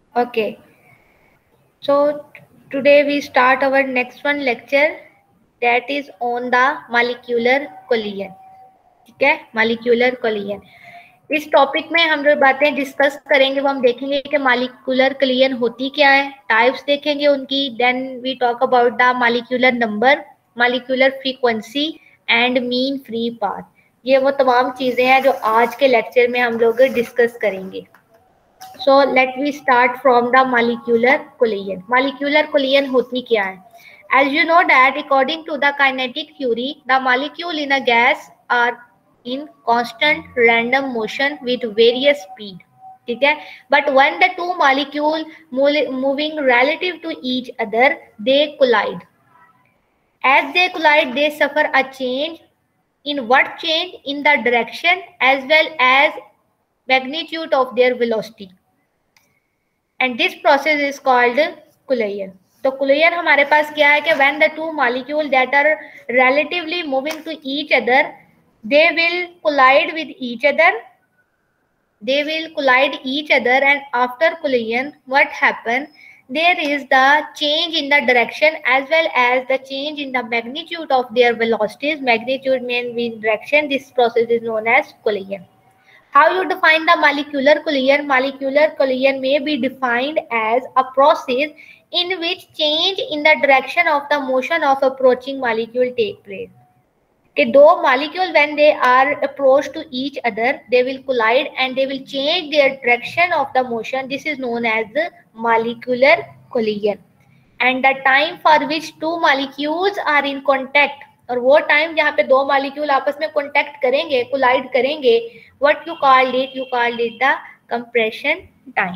Okay, so today we start our next one lecture, that is on the molecular collision. ठीक है, molecular collision. इस topic में हम जो बातें डिस्कस करेंगे वो हम देखेंगे कि मॉलिक्यूलर कलियन होती क्या है, टाइप्स देखेंगे उनकी, then we talk about the molecular number, molecular frequency and mean free path. ये वो तमाम चीजें हैं जो आज के लेक्चर में हम लोग डिस्कस करेंगे. So let we start from the molecular collision. Molecular collision होती क्या है? As you know that according to the kinetic theory, the molecule in a gas are in constant random motion with various speed. ठीक है, but when the two molecule moving relative to each other, they collide. As they collide, they suffer a change. In what change? In the direction as well as magnitude of their velocity. And this process is called collision. तो collision हमारे पास क्या है कि when the two molecules that are relatively moving to each other, they will collide with each other. They will collide each other, and after collision, what happen? There is the change in the direction as well as the change in the magnitude of their velocities. Magnitude means direction. This process is known as collision. How you define the molecular collision? Molecular collision may be defined as a process in which change in the direction of the motion of approaching molecule take place. Okay, though molecule when they are approached to each other, they will collide and they will change their direction of the motion. This is known as the molecular collision. And the time for which two molecules are in contact, और वो time जहाँ पे दो molecule आपस में contact करेंगे, collide करेंगे, what you called it the compression time.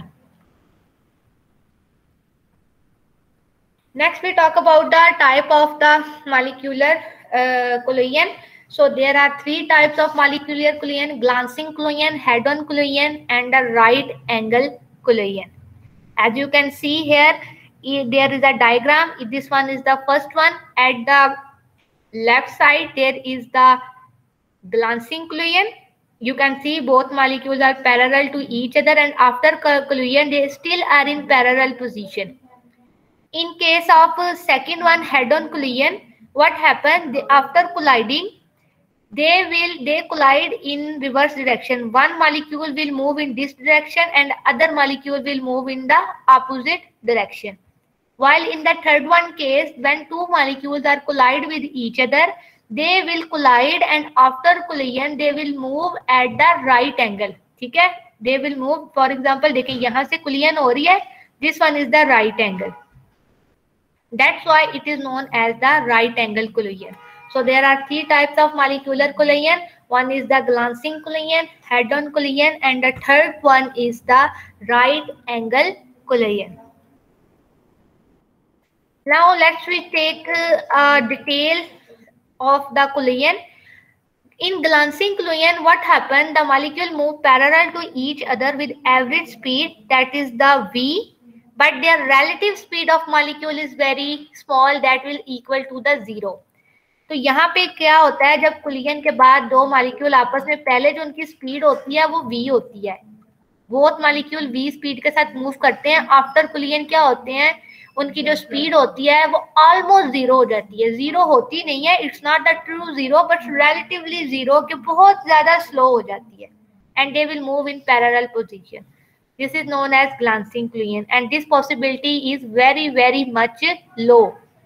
Next we talk about the type of the molecular collision. So there are three types of molecular collision: glancing collision, head-on collision, and a right angle collision. As you can see here, there is a diagram. This one is the first one. At the left side there is the glancing collision. You can see both molecules are parallel to each other, and after collision they still are in parallel position. In case of second one, head-on collision, what happens? After colliding, they collide in reverse direction. One molecule will move in this direction and other molecule will move in the opposite direction. While in the third one case, when two molecules are collide with each other, they will collide and after collision they will move at the right angle. ठीक है, they will move. For example, देखिए यहाँ से collision हो रही है, this one is the right angle. That's why it is known as the right angle collision. So there are three types of molecular collision. One is the glancing collision, head-on collision, and the third one is the right angle collision. Now let's we take a detail of the collision. In glancing collision, what happened? The molecule move parallel to each other with average speed, that is the v, but their relative speed of molecule is very small, that will equal to the 0. तो यहाँ पे क्या होता है, जब collision के बाद दो मॉलिक्यूल आपस में पहले जो उनकी स्पीड होती है वो v होती है, बोथ मॉलिक्यूल v स्पीड के साथ मूव करते हैं. आफ्टर collision क्या होते हैं, उनकी जो स्पीड होती है वो ऑलमोस्ट जीरो हो जाती है. जीरो होती नहीं है, it's not the true zero but relatively zero, कि बहुत ज्यादा स्लो हो जाती है. And they will move in parallel position. This is known as glancing collision, and this possibility is very much low.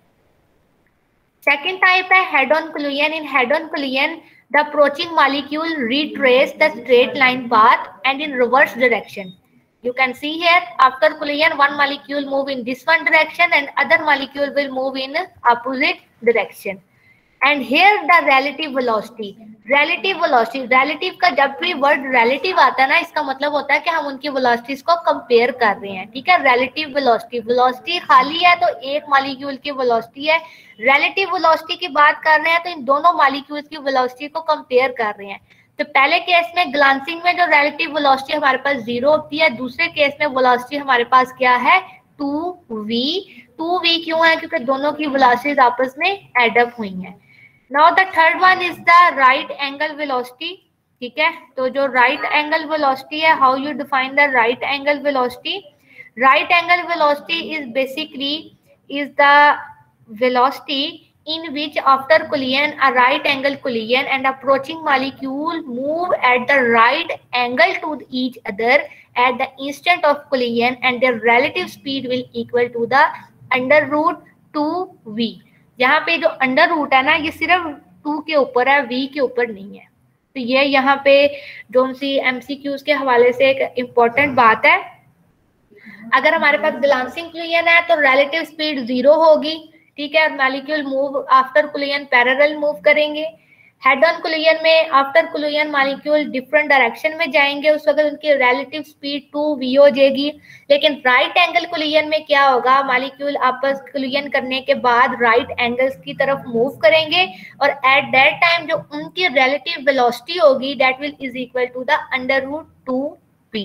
Second type है head-on collision. In head-on collision, the approaching molecule retrace the straight line path and in reverse direction. You can see here, after collision, one molecule move in this one direction and other molecule will move in opposite direction. And here the relative velocity. relative का जब भी word relative आता है ना, इसका मतलब होता है कि हम उनकी velocities को कंपेयर कर रहे हैं. ठीक है, relative velocity खाली है तो एक मॉलिक्यूल की velocity है. relative velocity की बात कर रहे हैं तो इन दोनों मॉलिक्यूल्स की velocity को कंपेयर कर रहे हैं. तो पहले केस में ग्लांसिंग में जो relative velocity हमारे पास 0 होती है, दूसरे केस में velocity हमारे पास क्या है, 2v. 2v क्यों है, क्योंकि दोनों की velocities आपस में एड अप हुई हैं. Now the third one is the right angle velocity. ठीक है, तो जो right angle velocity है, how you define the right angle velocity? Right angle velocity is basically is the velocity in which after collision a right angle collision and approaching molecule move at the right angle to each other at the instant of collision and their relative speed will equal to the under root 2v। यहाँ पे जो under root है ना ये सिर्फ 2 के ऊपर है, v के ऊपर नहीं है। तो ये यहाँ पे जो सी एमसीक्यूज के हवाले से एक इम्पोर्टेंट बात है। अगर हमारे पास ग्लांसिंग कोलिजन है तो रिलेटिव स्पीड 0 होगी, ठीक है, molecule move after collision parallel move करेंगे। हेड ऑन कोलिजन में after collision molecule different direction में जाएंगे, उस वक्त उनकी रिलेटिव स्पीड 2v हो जाएगी। लेकिन राइट एंगल कोलिजन में क्या होगा, मॉलिक्यूल आपस कोलिजन करने के बाद राइट एंगल्स की तरफ मूव करेंगे और एट दैट टाइम जो उनकी रिलेटिव वेलोसिटी होगी that will is equal to the under root 2p।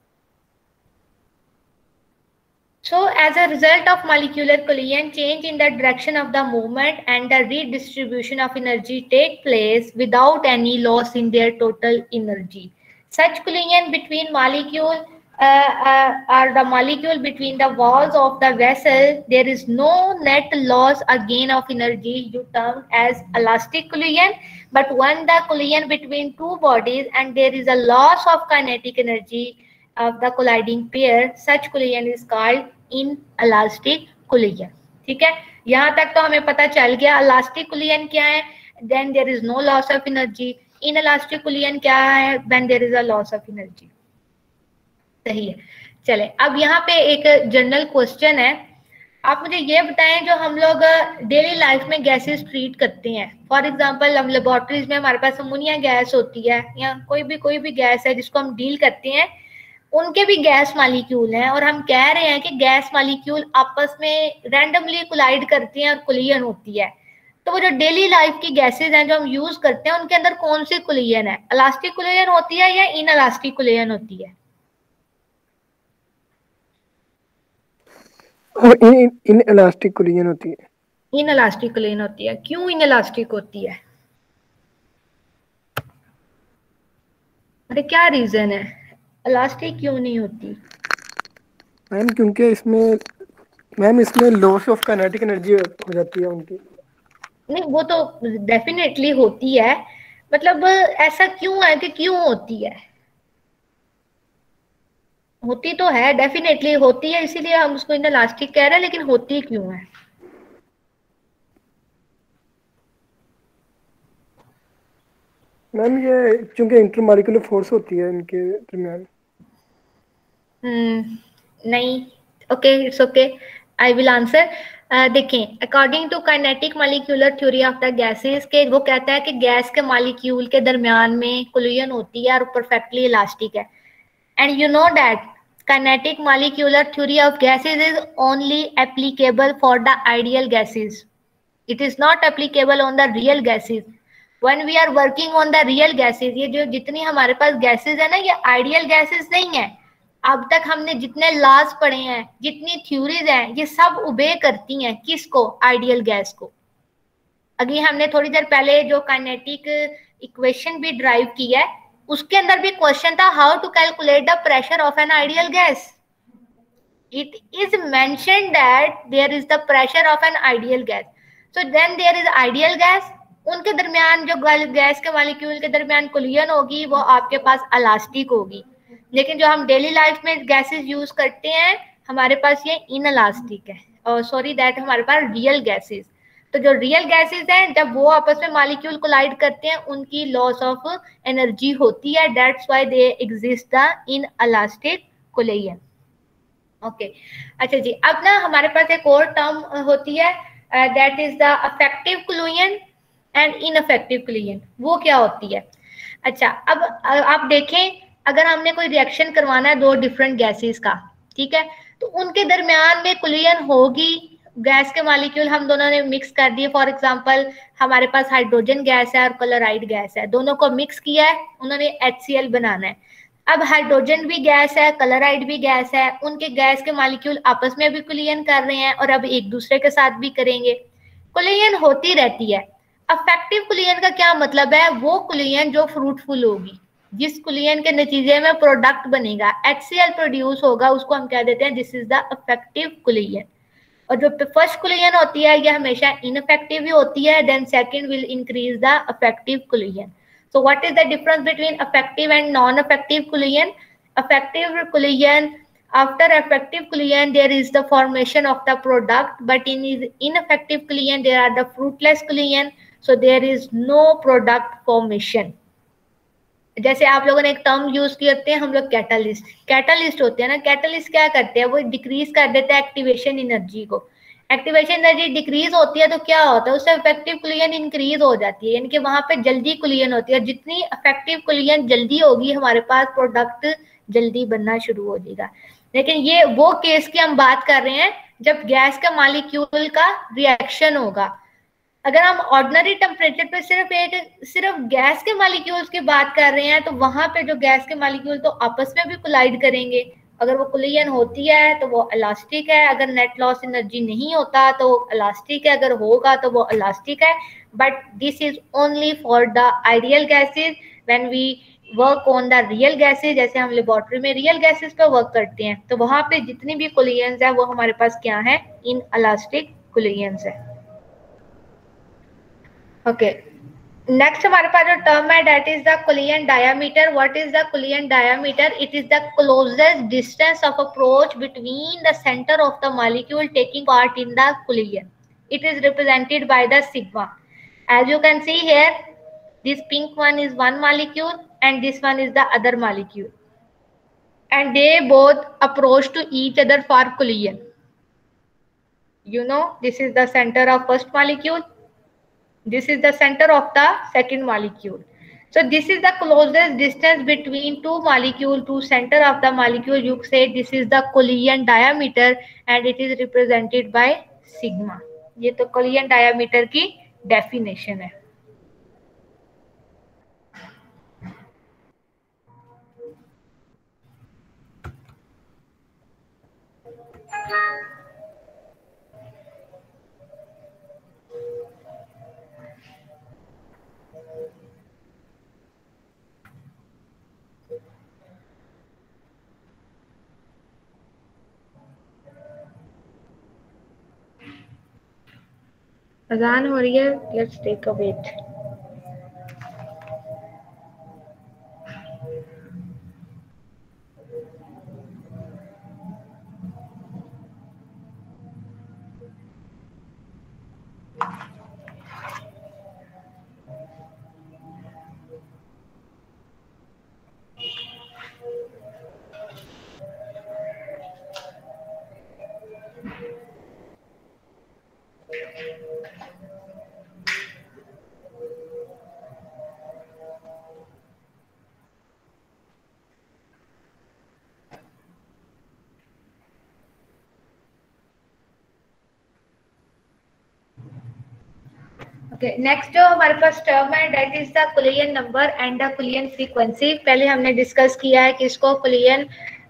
So as a result of molecular collision, change in the direction of the movement and the redistribution of energy take place without any loss in their total energy. Such collision between molecule or the molecule between the walls of the vessel, there is no net loss or gain of energy you term as elastic collision. But when the collision between two bodies and there is a loss of kinetic energy of the colliding pair, such collision is called inelastic collision। ठीक है, यहाँ तक तो हमें पता चल गया elastic collision क्या है, then there is no loss of energy. Inelastic collision क्या है, then there is a loss of energy. सही है। चले अब यहाँ पे एक जनरल क्वेश्चन है, आप मुझे ये बताएं जो हम लोग डेली लाइफ में गैसेस ट्रीट करते हैं, फॉर एग्जांपल हम लेबोरेटरीज में हमारे पास अमोनिया गैस होती है या कोई भी गैस है जिसको हम डील करते हैं, उनके भी गैस मॉलिक्यूल हैं और हम कह रहे हैं कि गैस मॉलिक्यूल आपस में रैंडमली कोलाइड करती हैं और कोलिजन होती है। तो वो जो डेली लाइफ की गैसेस हैं जो हम यूज करते हैं उनके अंदर कौन सी कोलिजन है, इलास्टिक कोलिजन होती है या इनइलास्टिक कोलिजन होती है? इनइलास्टिक कोलिजन होती है। इनइलास्टिक कोलिजन होती है। क्यों इनइलास्टिक होती है? अरे क्या रीजन है, इलास्टिक क्यों नहीं होती? मैम क्योंकि इसमें लॉस ऑफ काइनेटिक एनर्जी हो जाती है उनकी। नहीं वो तो डेफिनेटली होती है, मतलब ऐसा क्यों है कि क्यों होती है? होती तो है, डेफिनेटली होती है, इसीलिए हम उसको इनइलास्टिक कह रहे हैं, लेकिन होती क्यों है? मैम ये क्योंकि इंटरमॉलिक्यूलर फोर्स होती है इनके दरमियान। नहीं, okay it's okay, I will answer. देखें, according to kinetic molecular theory of the gases के वो कहता है कि गैस के मॉलिक्यूल के दरमियान में कोलिजन होती है और परफेक्टली इलास्टिक है। And you know that kinetic molecular theory of gases is only applicable for the ideal gases. It is not applicable on the real gases. When we are working on the real gases, ये जो जितनी हमारे पास gases है ना, ये ideal gases नहीं है। अब तक हमने जितने laws पढ़े हैं, जितनी theories हैं, ये सब obey करती हैं किसको? ideal gas को। अभी हमने थोड़ी देर पहले जो kinetic equation भी drive की है, उसके अंदर भी क्वेश्चन था how to calculate the pressure of an ideal gas. It is mentioned that there is the pressure of an ideal gas, so then there is ideal gas, उनके दरमियान जो गैस के मॉलिक्यूल के दरमियान कोलिजन होगी वो आपके पास इलास्टिक होगी। लेकिन जो हम डेली लाइफ में गैसेस यूज करते हैं हमारे पास ये इनइलास्टिक है, और सॉरी दैट हमारे पास रियल गैसेस। तो जो रियल गैसेस हैं जब वो आपस में मॉलिक्यूल कोलाइड करते हैं उनकी लॉस ऑफ एनर्जी होती है, that's why they exist the inelastic collision. Okay, अच्छा जी, अब ना हमारे पास एक और टर्म होती है that is the effective collision and ineffective collision. वो क्या होती है? अच्छा, अब आप देखें, अगर हमने कोई रिएक्शन करवाना है दो डिफरेंट गैसेस का, ठीक है, तो उनके दरमियान में कोलिजन होगी। गैस के मॉलिक्यूल हम दोनों ने मिक्स कर दिए, फॉर एग्जांपल हमारे पास हाइड्रोजन गैस है और क्लोराइड गैस है, दोनों को मिक्स किया है, उन्होंने HCl बनाना है। अब हाइड्रोजन भी गैस है, क्लोराइड भी गैस है, उनके गैस के मॉलिक्यूल आपस में भी कोलिजन कर रहे हैं और अब एक दूसरे के साथ भी करेंगे, कोलिजन होती रहती है। अफेक्टिव कोलिजन का क्या मतलब है? वो कोलिजन जो फ्रूटफुल होगी, जिस कुलियन के नतीजे में प्रोडक्ट बनेगा, HCl प्रोड्यूस होगा, उसको हम क्या देते हैं, this is the effective collision. और जो फर्स्ट कुलियन होती है ये हमेशा इनफेक्टिव ही होती है, then second will increase the effective collision. So what is the difference between effective and non-effective Cullinan? Effective Cullinan, after effective Cullinan there is the formation of the product, but in ineffective Cullinan there are the fruitless Cullinan, so there is no product formation. जैसे आप लोगों ने एक term use करते हैं हम लोग, catalyst. Catalyst होते हैं ना, कैटालिस्ट क्या करते हैं, वो डिक्रीज कर देते हैं एक्टिवेशन एनर्जी को। एक्टिवेशन एनर्जी डिक्रीज होती है तो क्या होता है, उससे इफेक्टिव कुलियन इंक्रीज हो जाती है, यानी कि वहां पे जल्दी कुलियन होती है। जितनी इफेक्टिव कुलियन जल्दी होगी हमारे पास प्रोडक्ट जल्दी बनना शुरू हो जाएगा। लेकिन ये वो केस की हम बात कर रहे हैं जब गैस का मॉलिक्यूल का रिएक्शन होगा। अगर हम ऑर्डिनरी टेम्परेचर पे सिर्फ गैस के मॉलिक्यूल्स की बात कर रहे हैं तो वहां पे जो गैस के मॉलिक्यूल तो आपस में भी कोलाइड करेंगे। अगर वो कुलियन होती है तो वो इलास्टिक है, अगर नेट लॉस एनर्जी नहीं होता तो इलास्टिक है, अगर होगा तो वो इलास्टिक है। But this is only for the ideal gases. When we work on the real gases, जैसे हम लेबोरेटरी में रियल गैसेज पे वर्क करते हैं तो वहां पे जितनी भी कुलियंस है वो हमारे पास क्या है, इन इलास्टिक कुलियंस है। ओके, नेक्स्ट हमारे पास जो टर्म है that is the collision diameter. What is the collision diameter? It is the closest distance of approach between the centre of the molecule taking part in the collision. It is represented by the sigma. As you can see here, this pink one is one molecule and this one is the other molecule, and they both approach to each other for collision. You know, this is the center of first molecule, this is the center of the second molecule. So this is the closest distance between two molecules to center of the molecule. You say this is the collision diameter and it is represented by sigma. ये तो collision diameter की definition है। अजान हो रही है, let's take a wait. Next जो हमारे पास टर्म है that is the collision number and the collision frequency. पहले हमने डिस्कस किया है कि इसको कुलियन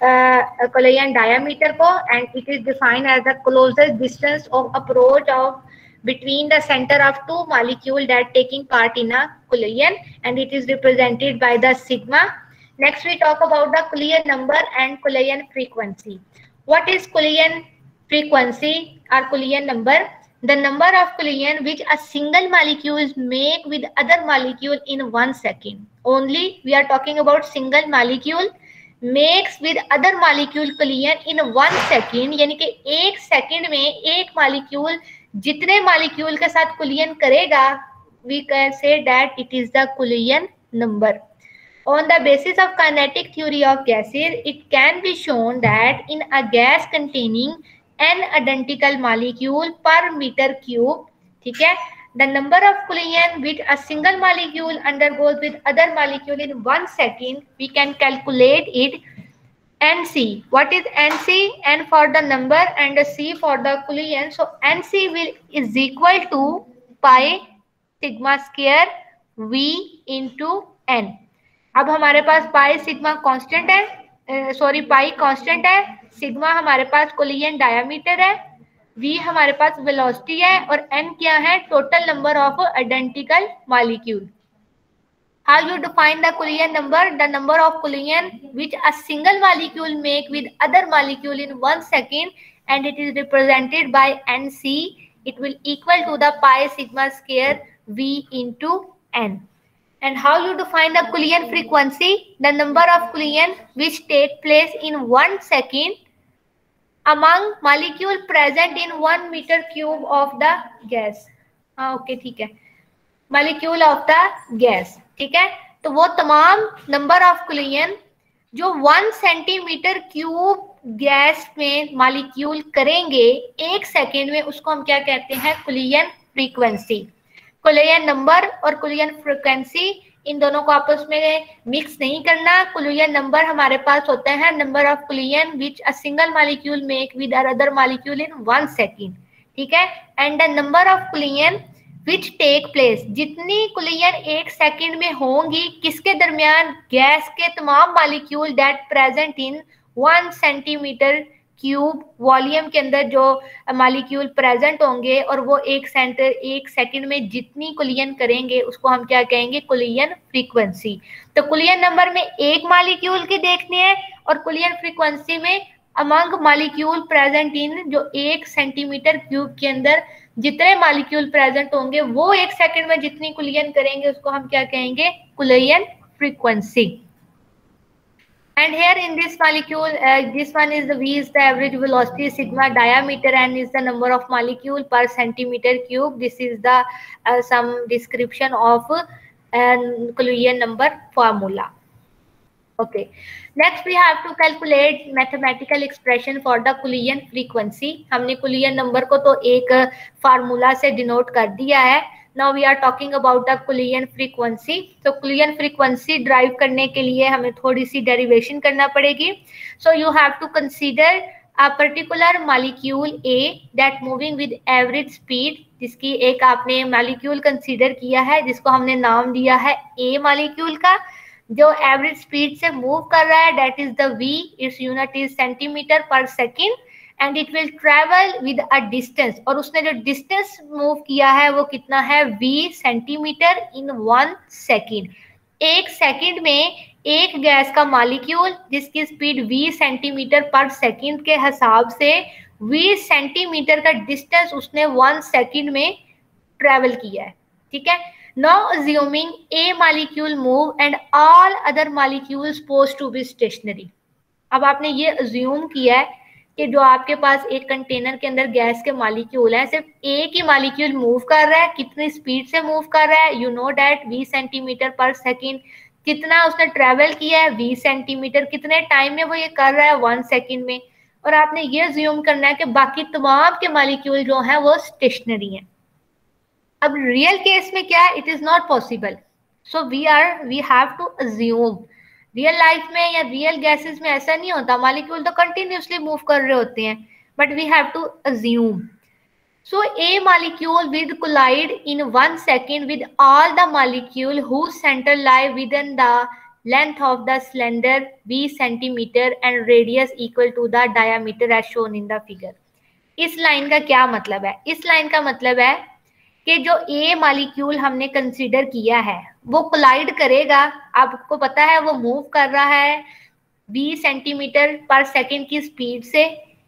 डायमीटर को, and it is defined as the closest distance of approach of between the center of two molecule that taking part in a collision, and it is represented by the sigma. Next we talk about the collision number and collision frequency. What is collision frequency or collision number? The number of collision which a single molecule make with other molecule in 1 second. Only we are talking about single molecule makes with other molecule collision in 1 second, यानी कि 1 second में एक molecule जितने molecule के साथ कुलियन करेगा, we can say that it is the collision number. On the basis of kinetic theory of gases, it can be shown that in a gas containing n identical molecule per meter cube, ठीक है, the number of collision which a single molecule undergoes with other molecule in 1 second, we can calculate it NC. What is NC? N for the number and C for the collision. So NC is equal to pi sigma square V into N. अब हमारे पास pi sigma constant है, sorry pi constant है, sigma हमारे पास कोलियन diameter है, V हमारे पास वेलोसिटी है और N क्या है, total number of identical molecule. How you define the collision number? The number of collision which a single molecule make with other molecule in 1 second, and it is represented by NC. It will equal to the pi sigma square V into N. And how you define the collision frequency? The number of collision which take place in 1 second among molecule present in 1 meter cube of the gas. हाँ okay ठीक है, molecule of the gas, ठीक है। तो वो तमाम number of collision जो 1 centimetre cube gas में मॉलिक्यूल करेंगे 1 सेकेंड में, उसको हम क्या कहते हैं? Collision frequency. कोलिजन नंबर और कोलिजन फ्रीक्वेंसी इन दोनों को आपस में मिक्स नहीं करना। कोलिजन नंबर हमारे पास होता है number of collision which a single molecule make with other molecule in 1 second, ठीक है। And the number of collision which take place, जितनी कोलिजन 1 सेकेंड में होंगी किसके दरमियान? गैस के तमाम molecule that present in 1 centimetre cube volume के अंदर जो मॉलिक्यूल प्रेजेंट होंगे, और वो 1 सेकेंड में जितनी कोलिजन करेंगे उसको हम क्या कहेंगे? Collision frequency. तो कोलिजन नंबर में एक मॉलिक्यूल की देखनी है, और कोलिजन फ्रीक्वेंसी में अमंग मॉलिक्यूल प्रेजेंट इन, जो 1 सेंटीमीटर क्यूब के अंदर जितने मॉलिक्यूल प्रेजेंट होंगे वो 1 सेकेंड में जितनी कोलिजन करेंगे उसको हम क्या कहेंगे? Collision frequency. And here in this molecule, this one is the V is the average velocity, sigma diameter, and is the number of molecule per centimeter cube. This is the some description of collision number formula. Okay, next we have to calculate mathematical expression for the collision frequency. हमने collision number को तो एक formula से denote कर दिया है। Now we are talking about the collision frequency. तो collision frequency derive करने के लिए हमें थोड़ी सी डेरिवेशन करना पड़ेगी। So you have to consider a particular molecule A that moving with average speed, जिसकी एक आपने molecule consider किया है जिसको हमने नाम दिया है A molecule का, जो एवरेज स्पीड से मूव कर रहा है, that is the V, its unit is centimetre per second, and it will travel with a distance, और उसने जो डिस्टेंस मूव किया है वो कितना है? V centimetre in 1 second. 1 second में एक गैस का मॉलिक्यूल जिसकी speed V centimetre per second के हिसाब से V सेंटीमीटर का डिस्टेंस उसने 1 सेकेंड में ट्रेवल किया है, ठीक है। Now assuming a molecule move and all other molecules supposed to be stationary. अब आपने ये assume किया है कि जो आपके पास एक कंटेनर के अंदर गैस के मॉलिक्यूल है, सिर्फ एक ही मॉलिक्यूल मूव कर रहा है। कितनी स्पीड से मूव कर रहा है? You know that V centimetre per second. कितना उसने ट्रेवल किया है? V centimetre. कितने टाइम में वो ये कर रहा है? 1 सेकेंड में। और आपने ये assume करना है कि बाकी तमाम के मॉलिक्यूल जो है वो स्टेशनरी हैं। अब रियल केस में क्या है? It is not possible. So we have to assume. Real life में या रियल गैसेस में ऐसा नहीं होता, मॉलिक्यूल तो कंटिन्यूसली मूव कर रहे होते हैं, but we have to assume. So a molecule with collide in 1 second with all the molecule whose centre lie within the length of the cylinder V centimetre and radius equal to the diameter as shown in the figure. इस line का क्या मतलब है? इस line का मतलब है कि जो ए मॉलिक्यूल हमने कंसीडर किया है वो कोलाइड करेगा। आपको पता है वो मूव कर रहा है 20 सेंटीमीटर पर सेकेंड की स्पीड से।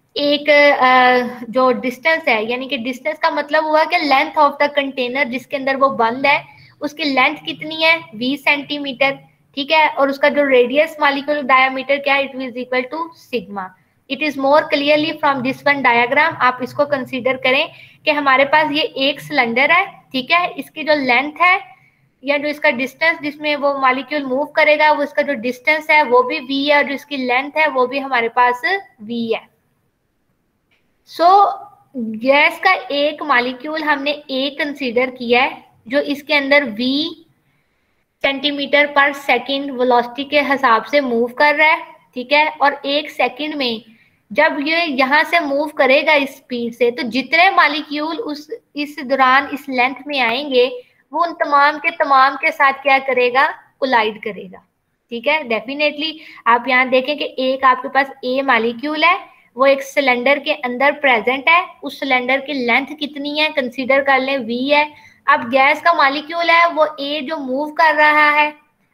एक जो डिस्टेंस है, यानी कि डिस्टेंस का मतलब हुआ कि लेंथ ऑफ द कंटेनर जिसके अंदर वो बंद है उसकी लेंथ कितनी है? 20 सेंटीमीटर, ठीक है। और उसका जो रेडियस मॉलिक्यूल डायामीटर क्या है? It is equal to sigma. It is more clearly from this one diagram. आप इसको कंसीडर करें कि हमारे पास ये एक सिलेंडर है, ठीक है। इसकी जो लेंथ है या जो इसका डिस्टेंस जिसमें वो मॉलिक्यूल मूव करेगा, वो इसका जो डिस्टेंस है वो भी V है, और जो इसकी लेंथ है वो भी हमारे पास V है। सो गैस का एक मॉलिक्यूल हमने A कंसीडर किया है जो इसके अंदर V centimetre per second velocity के हिसाब से मूव कर रहा है, ठीक है। और 1 सेकेंड में जब ये यहाँ से मूव करेगा इस स्पीड से, तो जितने मॉलिक्यूल इस दौरान इस लेंथ में आएंगे वो उन तमाम के साथ क्या करेगा? कोलाइड करेगा, ठीक है। डेफिनेटली आप यहाँ देखें कि एक आपके पास ए मॉलिक्यूल है, वो एक सिलेंडर के अंदर प्रेजेंट है। उस सिलेंडर की लेंथ कितनी है? कंसीडर कर लें V है। अब गैस का मॉलिक्यूल है वो ए जो मूव कर रहा है,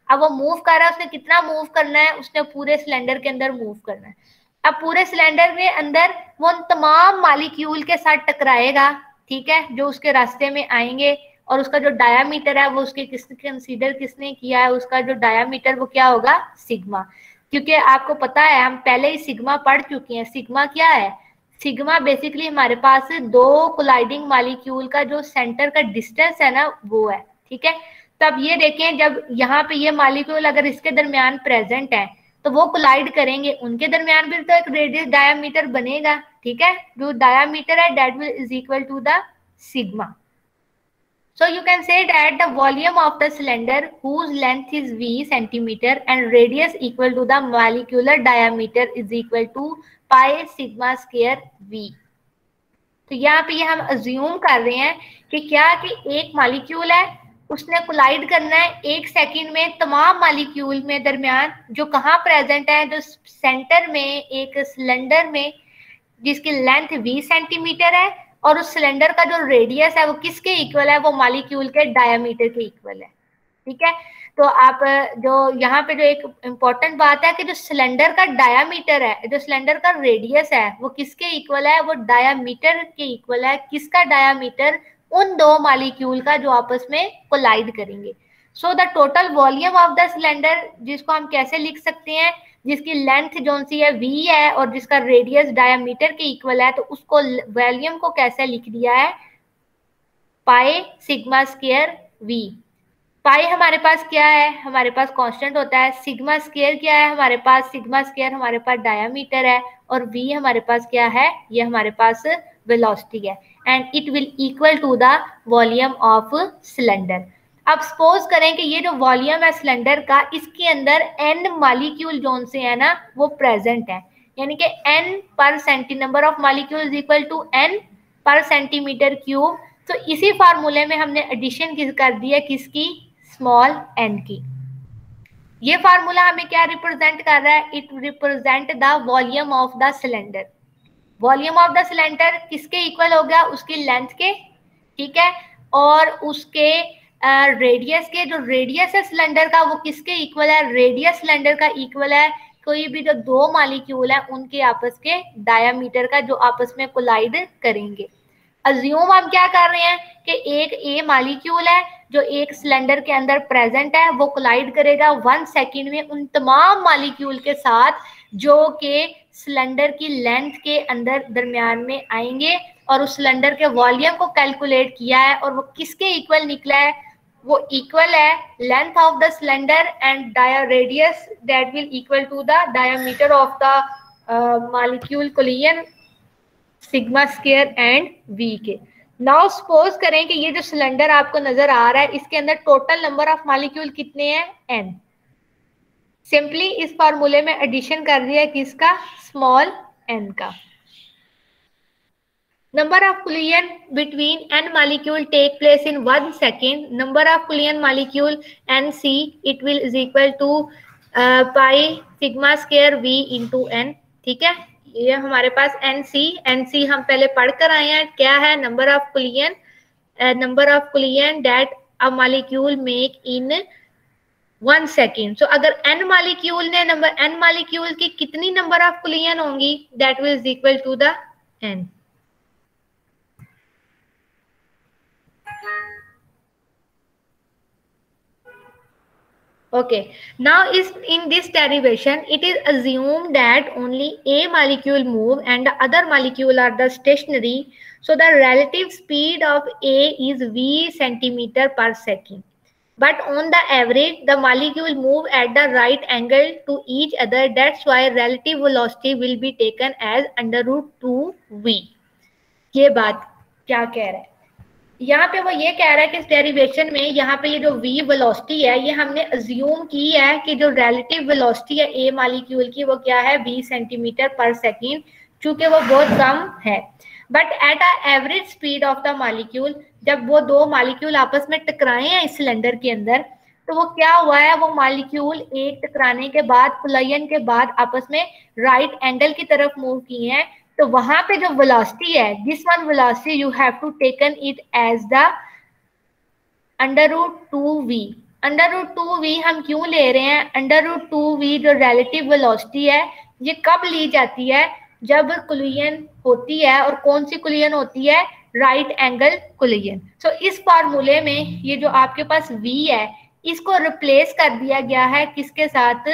अब वो मूव कर रहा है, उसने कितना मूव करना है, उसने पूरे सिलेंडर के अंदर मूव करना है। अब पूरे सिलेंडर के अंदर वो उन तमाम मॉलिक्यूल के साथ टकराएगा, ठीक है, जो उसके रास्ते में आएंगे, और उसका जो डायामीटर है वो उसके कंसीडर किसने किया है, उसका जो डायामीटर वो क्या होगा, सिग्मा। क्योंकि आपको पता है हम पहले ही सिग्मा पढ़ चुके हैं। सिग्मा क्या है, सिग्मा बेसिकली हमारे पास दो कोलाइडिंग मॉलिक्यूल का जो सेंटर का डिस्टेंस है ना वो है, ठीक है। तब ये देखें, जब यहाँ पे ये मॉलिक्यूल अगर इसके दरमियान प्रेजेंट है तो वो कोलाइड करेंगे, उनके दरमियान भी तो एक रेडियस डायामीटर बनेगा, ठीक है, जो डायामीटर है that will is equal to the sigma. So you can say that the volume of the cylinder whose length is V centimeter and radius equal to the molecular diameter is equal to pi sigma square V. तो यहाँ पे ये हम assume कर रहे हैं कि क्या कि एक मॉलिक्यूल है, उसने कोलाइड करना है 1 सेकंड में तमाम मॉलिक्यूल में दरमियान जो कहाँ प्रेजेंट है, जो सेंटर में एक सिलेंडर में जिसकी लेंथ 20 सेंटीमीटर है और उस सिलेंडर का जो रेडियस है वो किसके इक्वल है, वो मॉलिक्यूल के डायमीटर के इक्वल है, ठीक है। तो आप जो यहाँ पे जो एक इम्पोर्टेंट बात है कि जो सिलेंडर का डायामीटर है, जो सिलेंडर का रेडियस है वो किसके इक्वल है, वो डायामीटर के इक्वल है। किसका डायामीटर, उन दो मॉलिक्यूल का जो आपस में कोलाइड करेंगे। So the total volume of the cylinder, जिसको हम कैसे लिख सकते हैं, जिसकी लेंथ जो सी है v है और जिसका रेडियस डायमीटर के इक्वल है, तो उसको वॉल्यूम को कैसे लिख दिया है, pi sigma square v। Pi हमारे पास क्या है, हमारे पास कांस्टेंट होता है। सिग्मा स्क्वायर क्या है हमारे पास, सिग्मा स्क्वायर हमारे पास डायमीटर है, और v हमारे पास क्या है, ये हमारे पास वेलोसिटी है, and it will equal to the volume of cylinder. अब सपोज करें कि ये जो वॉल्यूम है सिलेंडर का, इसके अंदर n मॉलिक्यूल जोन से है ना वो प्रेजेंट है, यानी कि n per number of molecule is equal to n per centimetre cube. तो इसी फार्मूले में हमने एडिशन कर दी है, किसकी, स्मॉल n की। ये फार्मूला हमें क्या रिप्रेजेंट कर रहा है, it represent the volume of the cylinder. Volume of the cylinder किसके इक्वल हो गया, उसकी लेंथ के, ठीक है, और उसके रेडियस के, जो रेडियस है सिलेंडर का वो किसके इक्वल है, रेडियस सिलेंडर का इक्वल है कोई भी जो दो मॉलिक्यूल है उनके आपस के डायमीटर का, जो आपस में कोलाइड करेंगे। अज्यूम हम क्या कर रहे हैं कि एक ए मॉलिक्यूल है जो एक सिलेंडर के अंदर प्रेजेंट है, वो कोलाइड करेगा 1 सेकंड में उन तमाम मॉलिक्यूल के साथ जो कि सिलेंडर की लेंथ के अंदर दरमियान में आएंगे, और उस सिलेंडर के वॉल्यूम को कैलकुलेट किया है और वो किसके इक्वल निकला है, वो इक्वल है length of the cylinder and radius that will equal to the diameter of the molecule collision sigma square and V के। नाउ सपोज करें कि ये जो सिलेंडर आपको नजर आ रहा है इसके अंदर टोटल नंबर ऑफ मॉलिक्यूल कितने हैं, n। सिंपली इस फॉर्मूले में एडिशन कर दिया किसका, स्मॉल n का। Number of collision between n molecule take place in 1 second. Number of collision molecule nc, it will is equal to pi sigma square v into n, ठीक है। ये हमारे पास nc हम पहले पढ़ कर आए हैं, क्या है, number of collision that a molecule make in 1 second. So अगर n molecule ने n molecule की कितनी नंबर ऑफ collision होंगी, that will is equal to the n. Okay, now in this derivation it is assumed that only a molecule move and the other molecule are the stationary. So the relative speed of a is v centimeter per second, but on the average the molecule move at the right angle to each other. That's why relative velocity will be taken as under root 2v. ये बात क्या कह रहा है, यहाँ पे वो ये कह रहा है कि इस डेरिवेशन में यहाँ पे ये जो v वेलोसिटी है ये हमने अज्यूम की है कि जो रिलेटिव वेलोसिटी है ए मॉलिक्यूल की वो क्या है, 20 सेंटीमीटर पर सेकंड, चूंकि वो बहुत कम है। But at a average speed of the molecule, जब वो दो मॉलिक्यूल आपस में टकराए हैं इस सिलेंडर के अंदर, तो वो क्या हुआ है, वो मॉलिक्यूल एक टकराने के बाद, कोलाइजन के बाद आपस में राइट एंगल की तरफ मूव किए हैं। तो वहां पे जो वेलोसिटी है, this one velocity you have to taken it as the under root 2v, √2v हम क्यों ले रहे हैं? √2v जो रिलेटिव वेलोसिटी है ये कब ली जाती है? जब कोलिजन होती है, और कौन सी कोलिजन होती है? Right angle collision. सो इस फार्मूले में ये जो आपके पास v है इसको रिप्लेस कर दिया गया है किसके साथ?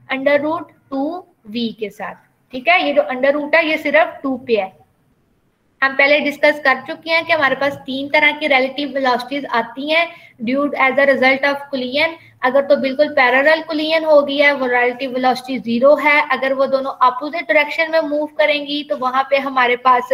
√2v के साथ। ठीक है, ये जो अंडर रूट है ये सिर्फ 2 पे है। हम पहले डिस्कस कर चुके हैं कि हमारे पास 3 तरह की रिलेटिव वेलोसिटीज आती हैं due as a result of collision. अगर तो बिल्कुल पैरेलल कोलिजन हो गई है वो रिलेटिव वेलोसिटी 0 है। अगर वो दोनों अपोजिट डायरेक्शन में मूव करेंगी तो वहां पे हमारे पास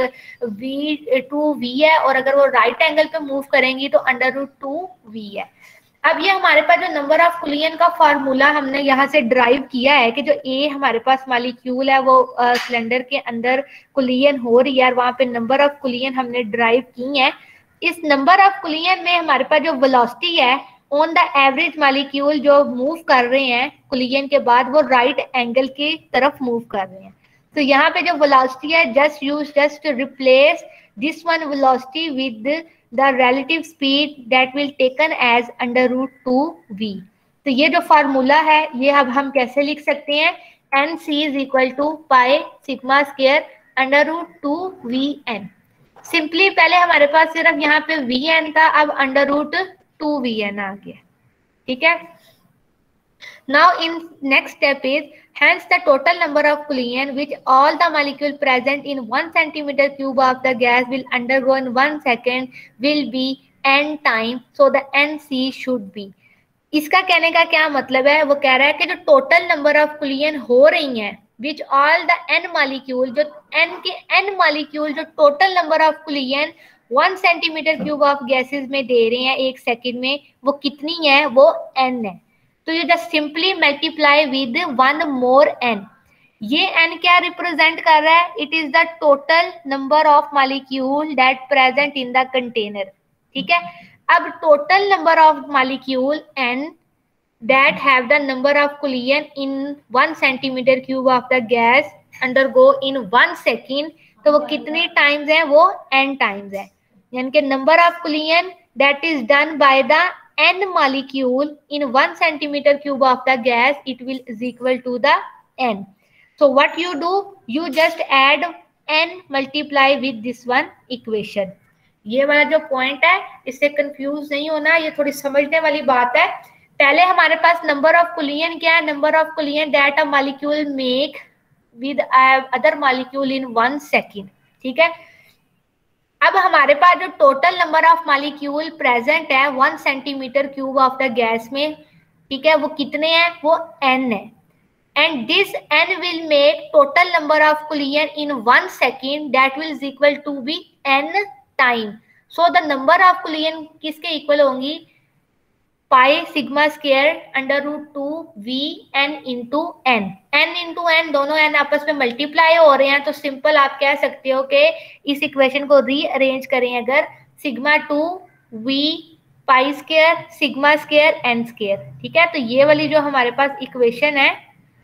v2v है, और अगर वो राइट एंगल पे मूव करेंगी तो √2v है। अब ये हमारे पास जो नंबर ऑफ कोलिजन का फार्मूला हमने यहाँ से ड्राइव किया है कि जो ए हमारे पास मॉलिक्यूल है वो सिलेंडर के अंदर कोलिजन हो रही है, और वहां पे नंबर ऑफ कोलिजन हमने ड्राइव की है। इस नंबर ऑफ कोलिजन में हमारे पास जो वेलोसिटी है ऑन द एवरेज मॉलिक्यूल जो मूव कर रहे हैं कोलिजन के बाद वो राइट एंगल की तरफ मूव कर रहे हैं। तो यहाँ पे जो वेलोसिटी है just replace this one velocity with the relative speed that will taken as √2v। तो ये जो फार्मूला है ये अब हम कैसे लिख सकते हैं? nc is equal to pi sigma square √2vn। Simply पहले हमारे पास सिर्फ यहाँ पे vn था, अब √2vn आ गया। ठीक है, now in next step is hence the total number of collision which all the molecule present in 1 centimeter cube of the gas will undergo in 1 second will be n time, so the nc should be। इसका कहने का क्या मतलब है? वो कह रहा है कि जो टोटल नंबर ऑफ कोलिजन हो रही हैं which all the n molecule, जो n के n मॉलिक्यूल जो total number of collision 1 centimetre cube of gases में दे रहे हैं 1 सेकंड में, वो कितनी है? वो n है। तो you just simply multiply with 1 more n। ये n क्या रिप्रेजेंट कर रहा है? It is the total number of molecule that present in the container. ठीक है, अब total number of molecule n that have the number of collision in 1 centimeter cube of the gas undergo in 1 second, तो वो कितनी times है? वो n times है। यानी कि number of collision that is done by the n molecule in 1 centimeter cube of the gas, it will is equal to the n। So what you do? You just add n multiply with this one equation। ये वाला जो point है इससे confuse नहीं होना, ये थोड़ी समझने वाली बात है। पहले हमारे पास नंबर ऑफ कोलिजन क्या है? Number of collision that a molecule make with other molecule in 1 second. ठीक है, अब हमारे पास जो total number of molecule present है 1 centimetre cube of the gas में, ठीक है, वो कितने हैं? वो n है। And this n will make total number of collision in 1 second that will is equal to be n time. So the number of collision किसके इक्वल होंगी? Pi sigma square √2vn into n। n into n, दोनों n आपस में multiply हो रहे हैं, तो simple आप कह सकते हो कि इस इक्वेशन को रीअरेंज करें अगर sigma 2v pi square sigma square n square. ठीक है, तो ये वाली जो हमारे पास इक्वेशन है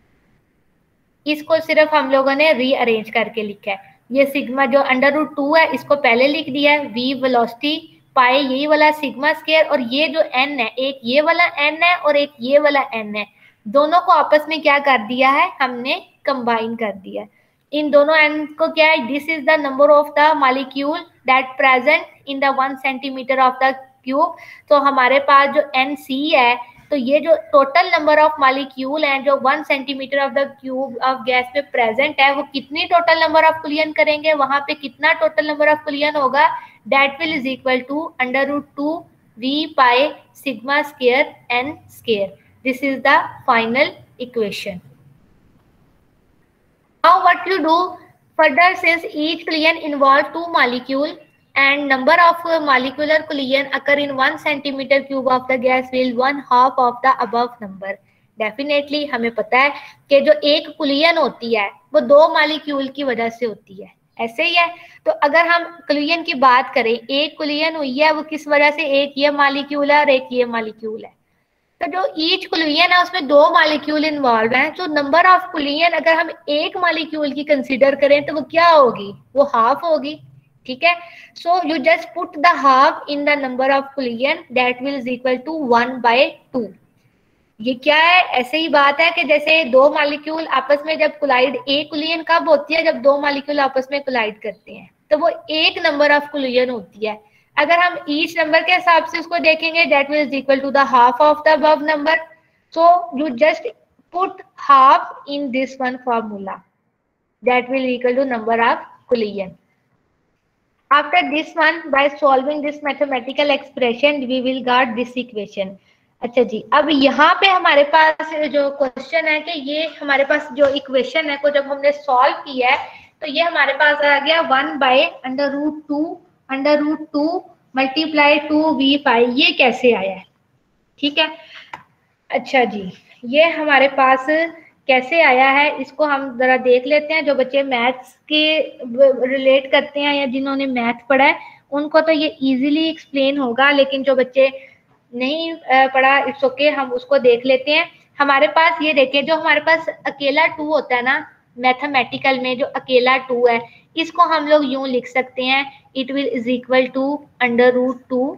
इसको सिर्फ हम लोगों ने रीअरेंज करके लिखा है। ये सिग्मा जो √2 है इसको पहले लिख दिया है, v वेलोसिटी, पाई यही वाला सिग्मा स्क्वायर, और ये जो n है, एक ये वाला n है और एक ये वाला n है, दोनों को आपस में क्या कर दिया है? हमने कंबाइन कर दिया। इन दोनों n को क्या है? This is the number of the molecule that present in the 1 centimetre of the cube. तो हमारे पास जो nc है, तो ये जो टोटल नंबर ऑफ मॉलिक्यूल हैं जो 1 centimetre of the cube of gas पे प्रेजेंट है, वो कितनी टोटल नंबर ऑफ कोलिजन करेंगे? वहां पे कितना टोटल नंबर ऑफ कोलिजन होगा? that will is equal to √2v pi sigma square n square। This is the final equation। Now what you do further, since each collision involves 2 molecule and number of molecular collision occur in 1 centimeter cube of the gas will 1/2 of the above number। Definitely हमें पता है कि जो एक collision होती है वो 2 molecule की वजह से होती है, ऐसे ही है। तो अगर हम कोलिजन की बात करें, एक कोलिजन हुई है वो किस वजह से? एक ये मॉलिक्यूल है और एक ये मॉलिक्यूल है। तो जो ईच कोलिजन है उसमें 2 मॉलिक्यूल इन्वॉल्व हैं, तो नंबर ऑफ कोलिजन अगर हम एक मॉलिक्यूल की कंसीडर करें तो वो क्या होगी? वो हाफ होगी। ठीक है। So you just put the half in the number of collision, that will is equal to 1/2। ये क्या है, ऐसे ही बात है कि जैसे दो मॉलिक्यूल आपस में जब कोलाइड, एक कोलिजन कब होती है, जब दो मॉलिक्यूल आपस में कोलाइड करते हैं, तो वो एक नंबर ऑफ कोलिजन होती है। अगर हम ईच नंबर के हिसाब से उसको देखेंगे, that will is equal to the half of the above number. So you just put half in this one formula, that will equal to number of collision. After this one, by solving this mathematical expression, we will get this equation. अच्छा जी, अब यहाँ पे हमारे पास जो question है कि ये हमारे पास जो इक्वेशन है को जब हमने सॉल्व किया है तो ये हमारे पास आ गया 1/√2 मल्टीप्लाई 2v5। ये कैसे आया है, ठीक है। अच्छा जी, ये हमारे पास कैसे आया है इसको हम जरा देख लेते हैं। जो बच्चे मैथ्स के रिलेट करते हैं या जिन्होंने मैथ पढ़ा है उनको तो ये इजीली एक्सप्लेन होगा, लेकिन जो बच्चे नहीं पढ़ा, इट्स ओके, हम उसको देख लेते हैं। हमारे पास ये देखिए, जो हमारे पास अकेला 2 होता है ना मैथमेटिकल में, जो अकेला 2 है, इसको हम लोग यूं लिख सकते हैं, it will is equal to √2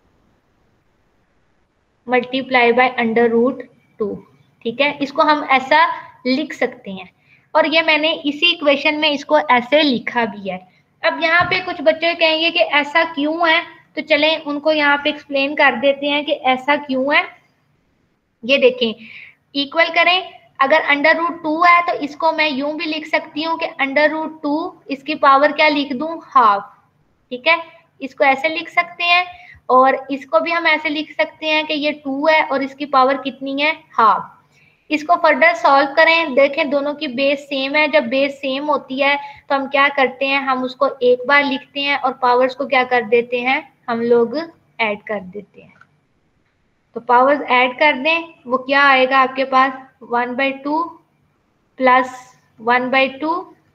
multiply by √2। ठीक है, इसको हम ऐसा लिख सकते हैं और ये मैंने इसी इक्वेशन में इसको ऐसे लिखा भी है। अब यहाँ पे कुछ बच्चे कहेंगे कि ऐसा क्यों है, तो चलें उनको यहाँ पे एक्सप्लेन कर देते हैं कि ऐसा क्यों है। ये देखें, इक्वल करें, अगर √2 है तो इसको मैं यूं भी लिख सकती हूँ कि √2 इसकी पावर क्या लिख दूं, हाफ। ठीक है, इसको ऐसे लिख सकते हैं और इसको भी हम ऐसे लिख सकते हैं कि ये 2 है और इसकी पावर कितनी है, हाफ। इसको फर्दर सॉल्व करें, देखें दोनों की बेस सेम है। जब बेस सेम होती है तो हम क्या करते हैं, हम उसको एक बार लिखते हैं और पावर्स को क्या कर देते हैं, हम लोग ऐड कर देते हैं। तो पावर्स ऐड कर दें, वो क्या आएगा आपके पास, 1/2 प्लस 1/2,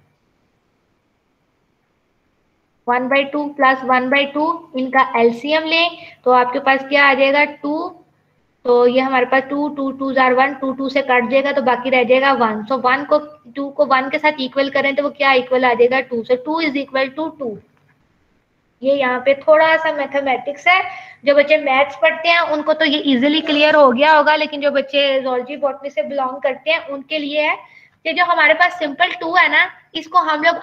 1/2 प्लस 1/2, इनका एलसीएम लें तो आपके पास क्या आ जाएगा, 2। तो ये हमारे पास 2 2 2 1, 2 2 से कट जाएगा तो बाकी रह जाएगा 1। सो 1 को 2 को 1 के साथ इक्वल करें तो वो क्या इक्वल आ जाएगा, 2। So 2 is equal to 2। ये यहाँ पे थोड़ा सा मैथमेटिक्स है, जो बच्चे मैथ्स पढ़ते हैं उनको तो ये इजीली क्लियर हो गया होगा, लेकिन जो बच्चे ज़ूलॉजी बॉटनी से बिलोंग करते हैं उनके लिए है कि जो हमारे पास सिंपल 2 है ना, इसको हम लोग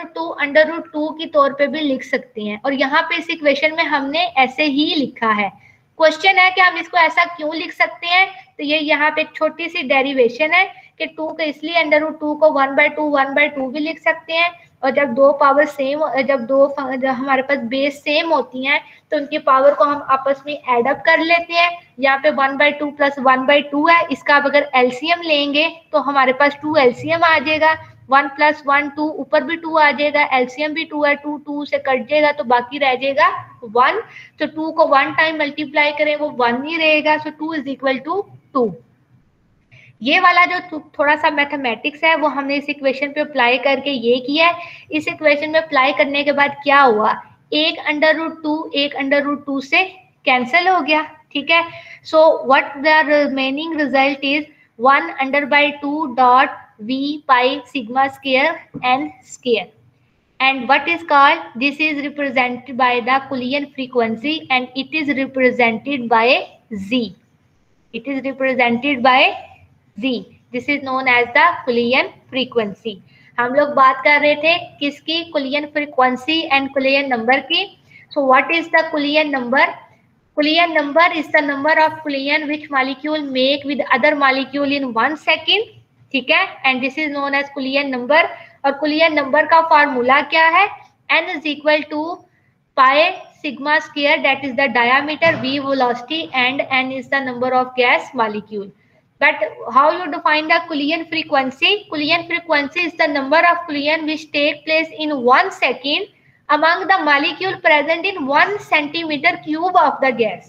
√2 की तौर पे भी लिख सकते हैं। और यहाँ पे इस इक्वेशन में हमने ऐसे ही लिखा है। क्वेश्चन है कि हम इसको ऐसा क्यों लिख सकते हैं, तो ये यहाँ पे एक छोटी सी डेरिवेशन है कि 2 के इसलिए √2 को 1/2 भी लिख सकते हैं। और जब दो पावर सेम, जब हमारे पास बेस सेम होती हैं तो उनकी पावर को हम आपस में ऐड अप कर लेते हैं। यहाँ पे 1/2 प्लस 1/2 है, इसका आप अगर एलसीएम लेंगे तो हमारे पास 2 एलसीएम आ जाएगा। 1 प्लस 1 2, ऊपर भी 2 आ जाएगा, एलसीएम भी 2 है, 2 2 से कट जाएगा तो बाकी रह जाएगा 1। तो 2 को 1 टाइम मल्टीप्लाई करें वो 1 ही रहेगा। So 2 is equal to 2। ये वाला जो थोड़ा सा मैथमेटिक्स है वो हमने इस इक्वेशन पे अप्लाई करके ये किया है। इस इक्वेशन में अप्लाई करने के बाद क्या हुआ, एक √2 से कैंसिल हो गया। ठीक है, so what the remaining result is 1/2 dot v pi sigma square n square. And what is called, this is represented by the Cullinan frequency and it is represented by z. It is represented by z. This is known as the Cullinan frequency. हम लोग बात कर रहे थे किसकी, Cullinan frequency and Cullinan number की। So what is the Cullinan number? Cullinan number is the number of Cullinan which molecule make with other molecule in 1 second. ठीक है, and this is known as Cullinan number. और Cullinan number का formula क्या है, n is equal to pi sigma square, that is the diameter, v velocity and n is the number of gas molecule. But how you define the Cullinan frequency? Cullinan frequency is the number of Cullinan which take place in 1 second among the molecule present in 1 centimeter cube of the gas.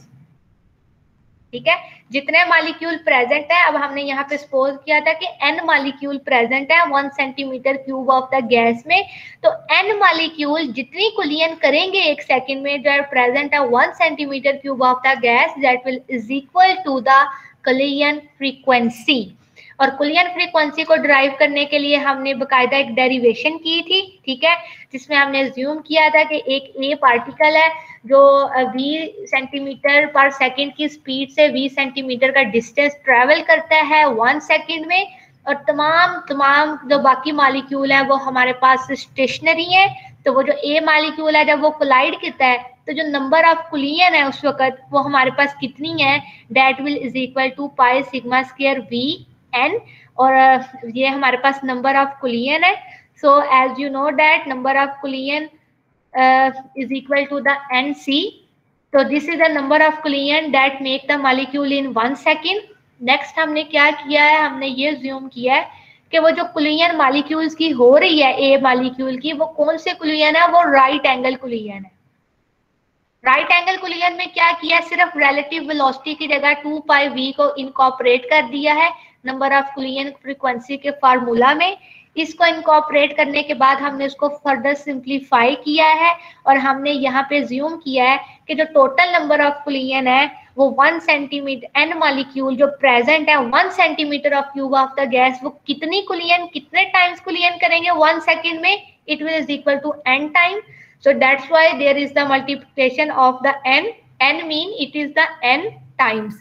ठीक है, जितने molecule present है, अब हमने यहाँ पे suppose किया था कि n मॉलिक्यूल प्रेजेंट है 1 centimetre cube of the gas में, तो n मॉलिक्यूल जितनी कुलियन करेंगे 1 सेकंड में जो प्रेजेंट है 1 centimetre cube of the gas, that will is equal to the collision frequency. और कुलियन फ्रीक्वेंसी को ड्राइव करने के लिए हमने बकायदा एक डेरिवेशन की थी, ठीक है, जिसमें हमने अज्यूम किया था कि एक ए पार्टिकल है जो 20 सेंटीमीटर पर सेकंड की स्पीड से 20 सेंटीमीटर का डिस्टेंस ट्रेवल करता है 1 सेकंड में, और तमाम जो बाकी मॉलिक्यूल है वो हमारे पास स्टेशनरी है। तो वो जो ए मॉलिक्यूल है जब वो कोलाइड करता है तो जो नंबर ऑफ कुलियन है उस वक्त वो हमारे पास कितनी है, that will is equal to pi sigma square v n, और ये हमारे पास नंबर ऑफ कुलियन है। So as you know that number of collision is equal to the NC. So this is the number of collision that make the molecule in 1 second. Next हमने क्या किया है, हमने ये ज्यूम किया है कि वो जो कुलियन मॉलिक्यूल्स की हो रही है ए मॉलिक्यूल की, वो कौन से कुलियन है, वो राइट एंगल कुलियन है। राइट एंगल कुलियन में क्या किया, सिर्फ रिलेटिव वेलोसिटी की जगह 2 पाई वी को इनकॉर्पोरेट कर दिया है नंबर ऑफ कुलियन फ्रीक्वेंसी के फार्मूला में। इसको इनकॉर्पोरेट करने के बाद हमने उसको फर्दर सिंप्लीफाई किया है और हमने यहाँ पे ज्यूम किया है कि जो टोटल नंबर ऑफ कुलियन है वो 1 सेंटीमीटर एन मॉलिक्यूल जो प्रेजेंट है 1 centimetre of cube of the gas, वो कितनी कुलियन कितने टाइम्स कुलियन करेंगे 1 सेकेंड में, it will is equal to n time. So that's why there is the multiplication of the n. n mean it is the n times.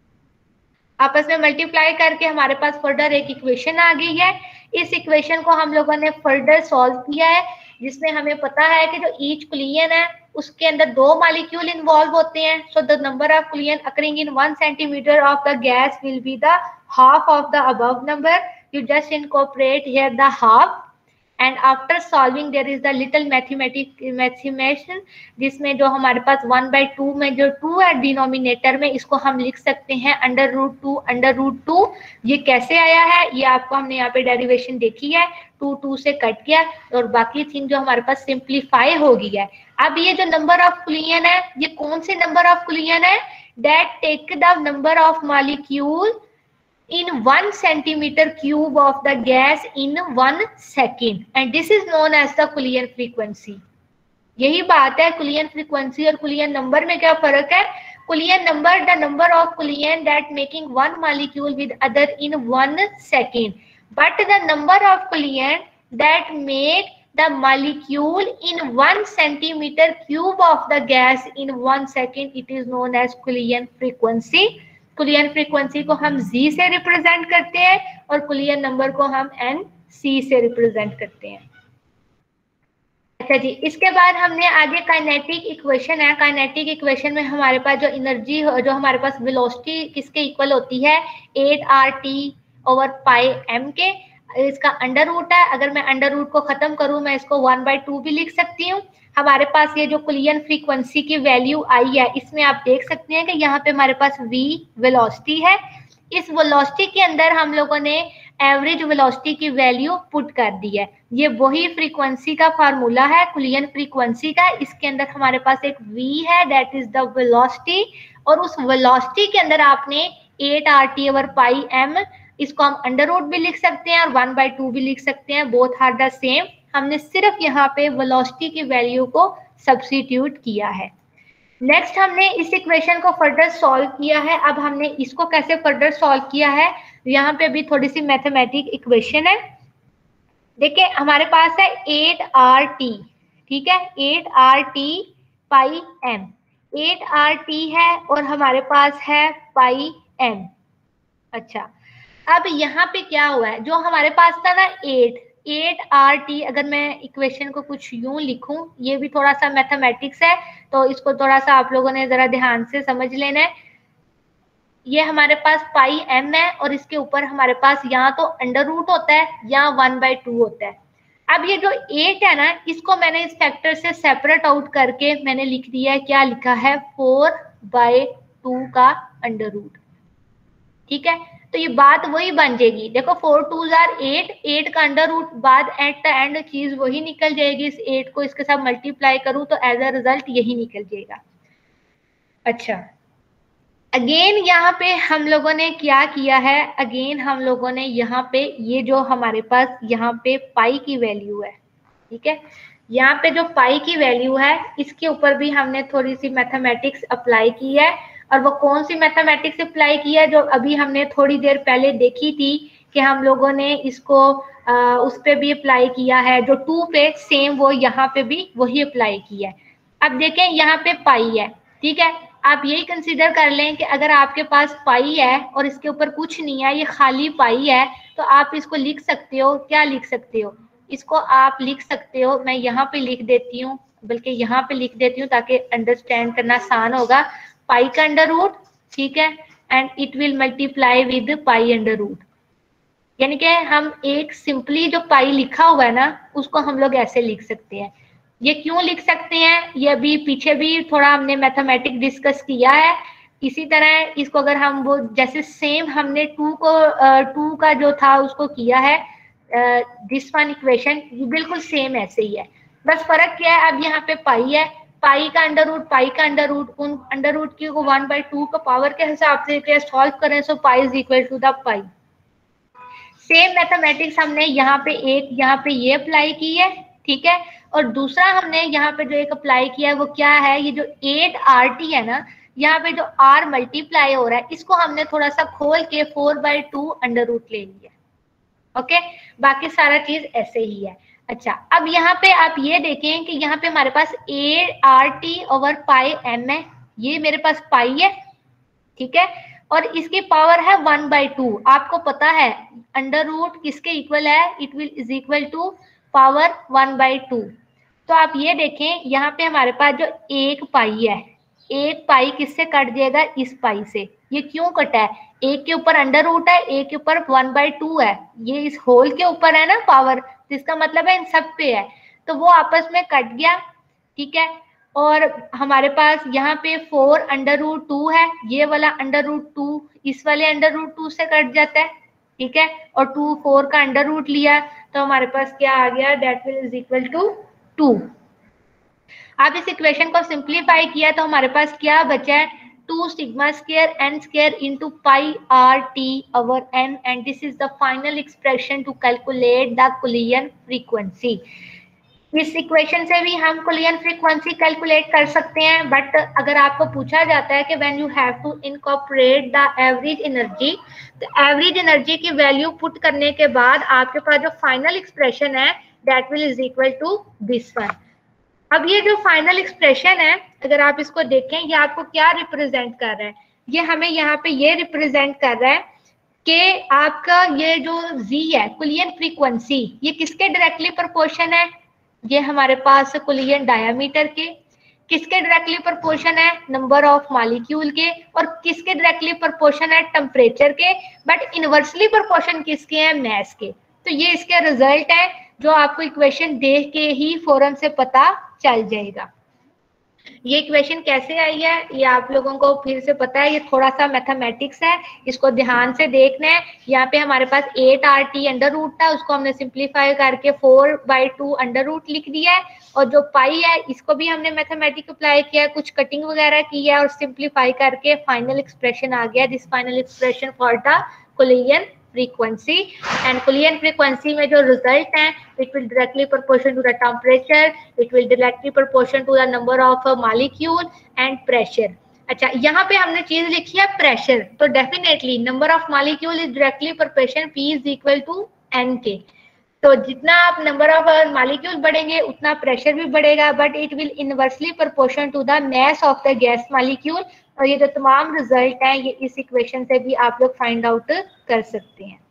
आपस में multiply करके हमारे पास further एक इक्वेशन आ गई है. इस इक्वेशन को हम लोगों ने फर्दर सॉल्व किया है जिसमें हमें पता है कि जो ईच कुलियन है उसके अंदर 2 मॉलिक्यूल इन्वॉल्व होते हैं. So the number of collision occurring in 1 centimetre of the gas will be the half of the above number. You just incorporate here the half. And after solving there is the little mathematics जिसमें जो हमारे पास 1/2 में जो 2 है denominator में, इसको हम लिख सकते हैं √2. ये कैसे आया है, ये आपको हमने यहाँ पे डेरिवेशन देखी है, 2 से कट गया और बाकी थिंग जो हमारे पास सिंप्लीफाई हो गई है. अब ये जो नंबर ऑफ कुलियन है, ये कौन से नंबर ऑफ कुलियन है, that take the number of molecule in 1 centimeter cube of the gas in 1 second, and this is known as the collision frequency. यही बात है, कुलियन फ्रीक्वेंसी और कुलियन नंबर में क्या फर्क है. Collision number the number of collision that making one molecule with other in 1 second, but the number of collision that make the molecule in 1 centimeter cube of the gas in 1 second, it is known as collision frequency. Collision frequency को हम जी से represent करते हैं और कुलियन number को हम N C से represent करते हैं. अच्छा जी, इसके बाद हमने आगे काइनेटिक इक्वेशन है. काइनेटिक इक्वेशन में हमारे पास जो एनर्जी जो हमारे पास वेलोसिटी किसके इक्वल होती है, 8RT/πm के. इसका अंडर रूट है, अगर मैं अंडर रूट को खत्म करूं मैं इसको 1/2 भी लिख सकती हूँ. हमारे पास ये जो कुलियन फ्रीक्वेंसी की वैल्यू आई है इसमें आप देख सकते हैं कि यहाँ पे हमारे पास v वेलोसिटी है. इस वेलोसिटी के अंदर हम लोगों ने एवरेज वेलोसिटी की वैल्यू पुट कर दी है. ये वही फ्रीक्वेंसी का फार्मूला है कुलियन फ्रीक्वेंसी का. इसके अंदर हमारे पास एक v है, दैट इज द वेलोसिटी, और उस वेलोसिटी के अंदर आपने 8RT/πm, इसको हम अंडर रूट भी लिख सकते हैं और 1/2 भी लिख सकते हैं, बोथ आर द सेम. हमने सिर्फ यहाँ पे वेलोसिटी की वैल्यू को सब्स्टिट्यूट किया है. नेक्स्ट हमने इस इक्वेशन को फर्दर सॉल्व किया है. अब हमने इसको कैसे फर्दर सॉल्व किया है, यहाँ पे भी थोड़ी सी मैथमेटिक इक्वेशन है. देखिए हमारे पास है 8RT, ठीक है, 8RT/m, 8RT है और हमारे पास है πm. अच्छा, अब यहाँ पे क्या हुआ है, जो हमारे पास था ना 8RT, अगर मैं इक्वेशन को कुछ यूं लिखूं, ये भी थोड़ा सा मैथमेटिक्स है तो इसको थोड़ा सा आप लोगों ने जरा ध्यान से समझ लेना है. ये हमारे पास πm है और इसके ऊपर हमारे पास यहाँ तो अंडर रूट होता है या 1/2 होता है. अब ये जो 8 है ना, इसको मैंने इस फैक्टर से सेपरेट आउट करके मैंने लिख दिया है, क्या लिखा है, 4/2 का अंडर रूट. ठीक है, तो ये बात वही बन जाएगी. देखो 4 2s are 8 का अंडर रूट बाद एट द एंड चीज वही निकल जाएगी. इस 8 को इसके साथ मल्टीप्लाई करूं तो एज अ रिजल्ट यही निकल जाएगा. अच्छा, अगेन यहाँ पे हम लोगों ने क्या किया है, अगेन हम लोगों ने यहाँ पे ये जो हमारे पास यहाँ पे पाई की वैल्यू है, ठीक है, यहाँ पे जो पाई की वैल्यू है इसके ऊपर भी हमने थोड़ी सी मैथमेटिक्स अप्लाई की है. और वो कौन सी मैथमेटिक्स अप्लाई की है, जो अभी हमने थोड़ी देर पहले देखी थी कि हम लोगों ने इसको उस पे भी अप्लाई किया है, जो 2 पे सेम वो यहाँ पे भी वही अप्लाई किया है। अब देखें यहाँ पे पाई है, ठीक है, आप यही कंसीडर कर लें कि अगर आपके पास पाई है और इसके ऊपर कुछ नहीं है, ये खाली पाई है, तो आप इसको लिख सकते हो, क्या लिख सकते हो, इसको आप लिख सकते हो, मैं यहाँ पे लिख देती हूँ, बल्कि यहाँ पे लिख देती हूँ ताकि अंडरस्टैंड करना आसान होगा, पाई का अंडर रूट, ठीक है, and it will multiply with pi under root. यानी कि हम एक सिंपली जो पाई लिखा हुआ है ना, उसको हम लोग ऐसे लिख सकते हैं। ये क्यों लिख सकते हैं, ये अभी पीछे भी थोड़ा हमने मैथमेटिक्स डिस्कस किया है। इसी तरह इसको अगर हम वो जैसे सेम हमने 2 का जो था उसको किया है, दिस वन इक्वेशन बिल्कुल सेम ऐसे ही है, बस फर्क क्या है, अब यहाँ पे पाई है, पाई का अंडर रूट, पाई का अंडर रूट, उन अंडर रूट की को 1/2 का पावर के हिसाब से सॉल्व करें, so pi is equal to the pi. Same mathematics हमने यहाँ पे ये अप्लाई की है, ठीक है, और दूसरा हमने यहाँ पे जो एक अप्लाई किया है वो क्या है, ये जो 8RT है ना, यहाँ पे जो R मल्टीप्लाई हो रहा है, इसको हमने थोड़ा सा खोल के 4/2 अंडर रूट ले लिया। ओके, बाकी सारा चीज ऐसे ही है। अच्छा, अब यहाँ पे आप ये देखें कि यहाँ पे हमारे पास 8RT ओवर पाई m है, ये मेरे पास पाई है, ठीक है, और इसकी पावर है 1/2। आपको पता है अंडर रूट किसके इक्वल है, it will is equal to power 1/2। तो आप ये देखें यहाँ पे हमारे पास जो एक पाई है, एक पाई किससे कट जाएगा, इस पाई से। ये क्यों कटा है, एक के ऊपर अंडर रूट है, एक के ऊपर 1/2 है, ये इस होल के ऊपर है ना पावर, जिसका मतलब है इन सब पे है, तो वो आपस में कट गया, ठीक है। और हमारे पास यहाँ पे 4/√2 है, ये वाला √2 इस वाले √2 से कट जाता है, ठीक है, और 4 का अंडर रूट लिया तो हमारे पास क्या आ गया, that will is equal to 2। अब इस इक्वेशन को सिंप्लीफाई किया तो हमारे पास क्या बचा है, 2 sigma square n square into pi RT over n, and this is the final expression to calculate the collision frequency. इस इक्वेशन से भी हम कोलिजन फ्रीक्वेंसी कैलकुलेट कर सकते हैं, बट अगर आपको पूछा जाता है कि when you have to incorporate the average energy, तो एवरेज एनर्जी की वैल्यू पुट करने के बाद आपके पास जो फाइनल एक्सप्रेशन है that will is equal to this one. अब ये जो फाइनल एक्सप्रेशन है, अगर आप इसको देखें, ये आपको क्या रिप्रेजेंट कर रहा है, ये हमें यहाँ पे ये रिप्रेजेंट कर रहा है कि आपका ये जो z है कोलिजन फ्रीक्वेंसी, ये किसके डायरेक्टली प्रोपोर्शन है, ये हमारे पास कोलिजन डायामीटर के, किसके डायरेक्टली प्रोपोर्शन है, नंबर ऑफ मॉलिक्यूल के, और किसके डायरेक्टली प्रोपोर्शन है, टेम्परेचर के, बट इनवर्सली प्रोपोर्शन किसके हैं, मैस के। तो ये इसके रिजल्ट है जो आपको इक्वेशन देख के ही फौरन से पता चल जाएगा। ये इक्वेशन कैसे आई है ये आप लोगों को फिर से पता है, ये थोड़ा सा मैथमेटिक्स है, इसको ध्यान से देखना है। यहाँ पे हमारे पास 8RT अंडर रूट था, उसको हमने सिंप्लीफाई करके 4/2 अंडर रूट लिख दिया है, और जो पाई है इसको भी हमने मैथमेटिक्स अप्लाई किया, कुछ कटिंग वगैरह की है और सिंप्लीफाई करके फाइनल एक्सप्रेशन आ गया, this final expression for the collision frequency. And collision frequency में जो रिजल्ट है, it will directly proportion to the temperature, it will directly proportion to the number of molecule and pressure. अच्छा, यहाँ पे हमने चीज लिखी है प्रेशर, तो definitely number of molecule is directly proportion P is equal to N के। तो जितना आप नंबर ऑफ मॉलिक्यूल बढ़ेंगे उतना प्रेशर भी बढ़ेगा, but it will inversely proportion to the mass of the gas molecule. और ये जो तमाम रिजल्ट हैं ये इस इक्वेशन से भी आप लोग फाइंड आउट कर सकते हैं।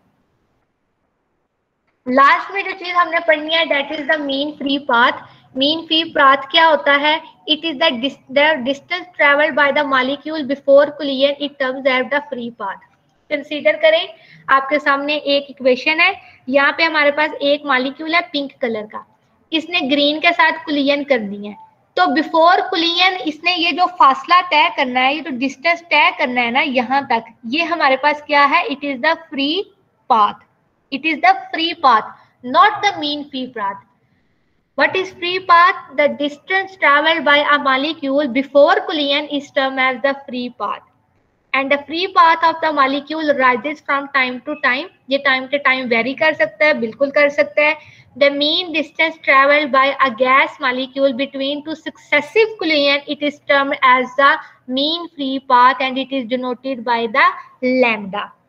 लास्ट में जो चीज हमने पढ़नी है that is the mean free path. Mean free path क्या होता है, it is the distance travelled by the molecule before collision, it terms as the free path. Consider करें आपके सामने एक इक्वेशन है, यहाँ पे हमारे पास एक मॉलिक्यूल है पिंक कलर का, इसने ग्रीन के साथ कोलिजन कर दी है, तो बिफोर कोलिजन इसने ये जो फासला तय करना है, ये जो डिस्टेंस तय करना है ना यहाँ तक, ये हमारे पास क्या है, it is the free path, it is the free path, not the mean free path. What is free path? The distance traveled by a molecule before collision is termed as the free path. And the free path of the molecule rises from time to time. ये time to time vary कर सकता है, बिल्कुल कर सकता है। The mean distance traveled by a gas molecule between two successive collision, it is termed as the mean free path and it is denoted by the lambda.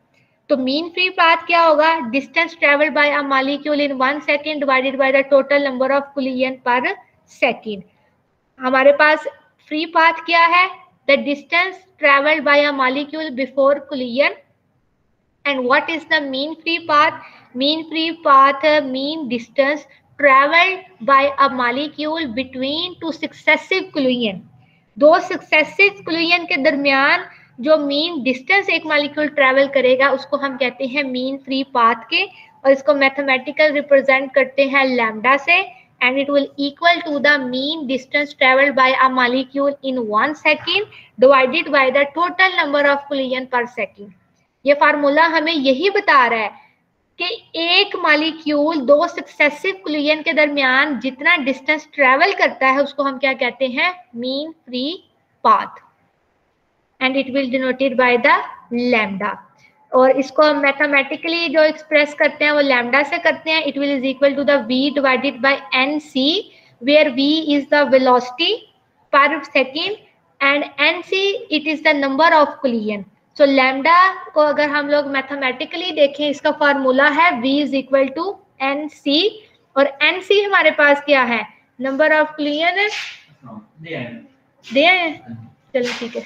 तो mean free path क्या होगा, distance travel by a molecule in 1 second divided by the total number of collision per second. हमारे पास free path क्या है, the distance travelled by a molecule before collision. And what is the mean free path? Mean free path mean distance traveled by a molecule between two successive collision। दो successive collision के दरमियान जो mean distance एक molecule travel करेगा उसको हम कहते हैं मीन फ्री पाथ के, और इसको मैथमेटिकल रिप्रेजेंट करते हैं लैम्डा से, and it will equal to the mean distance traveled by a molecule in 1 second divided by the total number of collision per second। ये फार्मूला हमें यही बता रहा है कि एक मॉलिक्यूल दो सक्सेसिव कोलिजन के दरमियान जितना डिस्टेंस ट्रेवल करता है उसको हम क्या कहते हैं, mean free path, and it will denoted by the lambda. और इसको हम मैथमेटिकली जो एक्सप्रेस करते हैं वो लैम्डा से करते हैं। It will is equal to the v divided by nc, where v is the velocity per second and nc it is the number of collision. So lambda को अगर हम लोग मैथमेटिकली देखें, इसका फार्मूला है v is equal to nc, और nc हमारे पास क्या है, नंबर ऑफ कोलिजन है, दिया है, चलो ठीक है,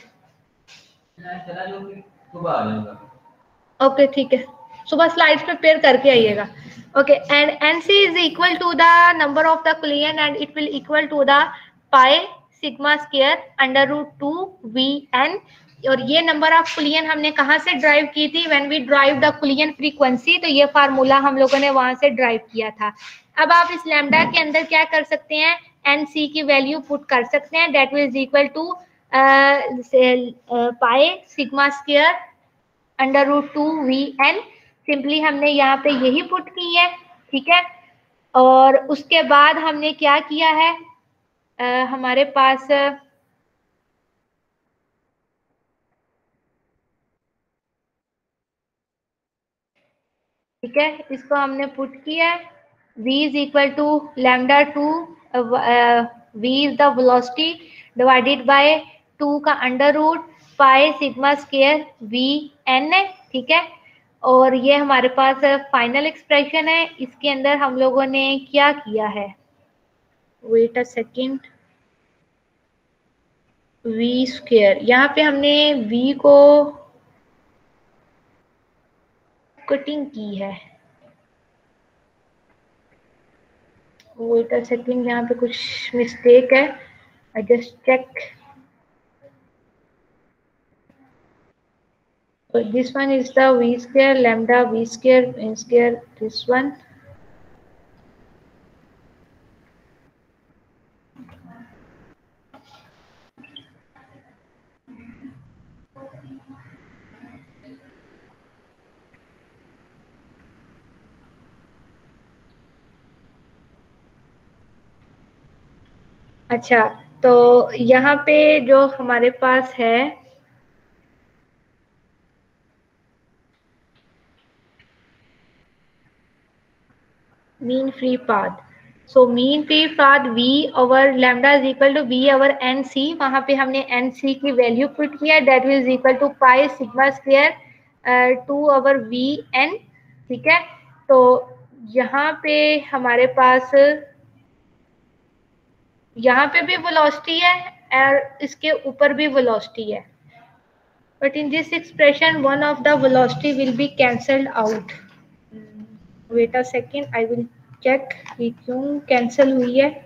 ओके ठीक है, सुबह स्लाइड्स प्रिपेयर करके आइएगा। Okay, and nc is equal to the number of the collision and it will equal to the pi sigma square under root 2 vn। और ये नंबर ऑफ कोलिजन हमने कहाँ से ड्राइव की थी, when we drive the collision frequency, तो ये formula हम लोगों ने वहां से ड्राइव किया था। अब आप इस लैम्डा के अंदर क्या कर सकते हैं, nc की वैल्यू पुट कर सकते हैं, that will equal to pi sigma square under root 2 vn। Simply हमने यहाँ पे यही पुट की है, ठीक है। और उसके बाद हमने क्या किया है, हमारे पास ठीक है, इसको हमने पुट किया है, v is equal to lambda 2, v is the velocity divided by 2 का under root pi sigma square vn है, ठीक है। और ये हमारे पास फाइनल एक्सप्रेशन है, इसके अंदर हम लोगों ने क्या किया है, wait a second, v square, यहाँ पे हमने v को कटिंग की है, वेट अ सेकेंड, यहाँ पे कुछ मिस्टेक है, I just check. So this one is the v square lambda v square n square, this one। अच्छा, तो यहाँ पे जो हमारे पास है mean free path, so mean free path v over lambda is equal to v over nc, वहां पे हमने nc की वैल्यू पुट किया, that is equal to pi sigma square 2 over vn, ठीक है। तो यहाँ पे हमारे पास यहाँ पे भी वेलोसिटी है और इसके ऊपर भी वेलोसिटी है, but in this expression one of the velocity will be cancelled out. Wait a second, I will check ये क्यों कैंसिल हुई है।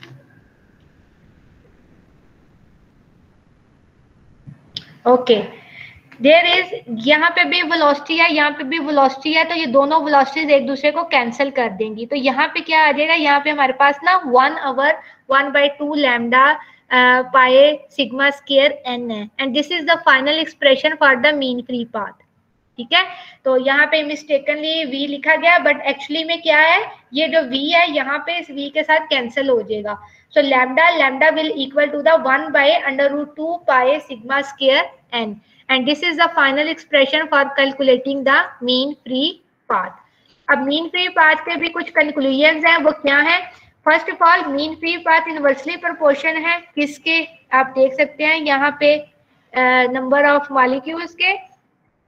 ओके, देयर इज, यहाँ पे भी वेलोसिटी है, यहाँ पे भी वेलोसिटी है, तो ये दोनों वेलोसिटीज एक दूसरे को कैंसिल कर देंगी। तो यहाँ पे क्या आ जाएगा, यहाँ पे हमारे पास ना 1 over 1/2 lambda pi sigma square n है, and this is the final expression for the mean free path, ठीक है। तो यहाँ पे मिस्टेकनली v लिखा गया, बट एक्चुअली में क्या है, ये जो v है यहाँ पे इस v के साथ कैंसिल हो जाएगा। So lambda will equal to the 1/√2 pi sigma square n, and this is the final expression for calculating the mean free path। अब मीन फ्री पाथ के भी कुछ कंक्लूजन्स हैं, वो क्या है, first of all mean free path inversely proportion है किसके, आप देख सकते हैं यहाँ पे नंबर ऑफ मॉलिक्यूल्स के,